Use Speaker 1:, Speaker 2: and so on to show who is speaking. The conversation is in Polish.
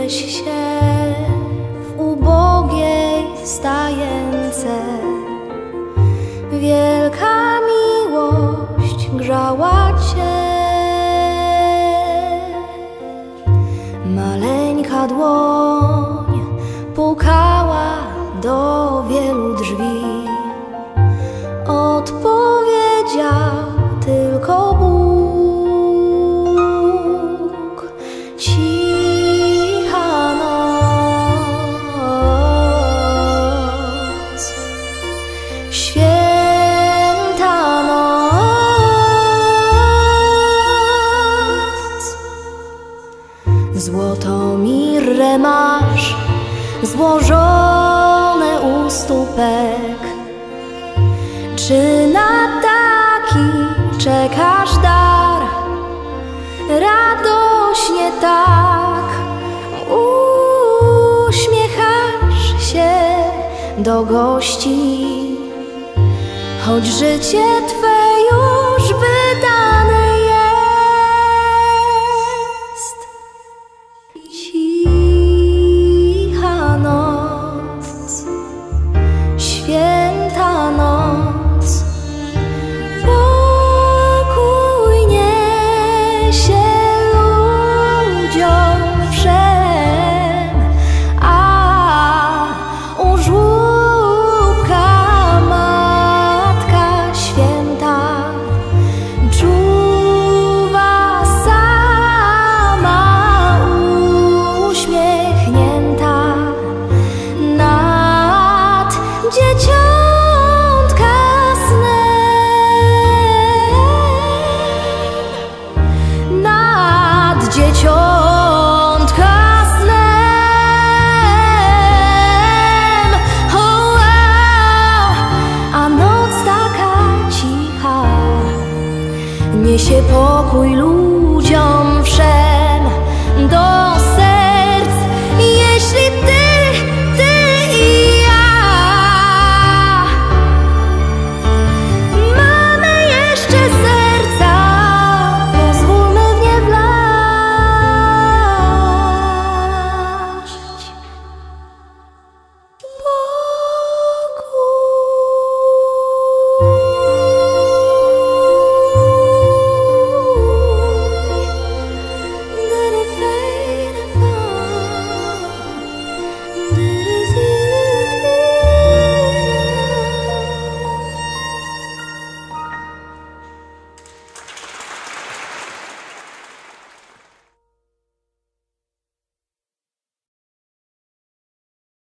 Speaker 1: Budziłeś się w ubogiej stajence. Wielka miłość grzała cię. Maleńka dłoń pukała do wielu drzwi. Odpowiedział tylko Bóg. Cicha noc, święta noc. Złotą mirrę masz złożone u stópek. Czy na taki czekasz dar? Radośnie tak uśmiechasz się do gości, choć życie twe już wydane jest. Cicha noc, święta noc, pokój niesie ludziom wszem, a u żłóbka Matka Święta czuwa sama uśmiechnięta nad dzieciątka snem, nad dzieciątka snem. Oh, a noc taka cicha niesie pokój ludziom wszem.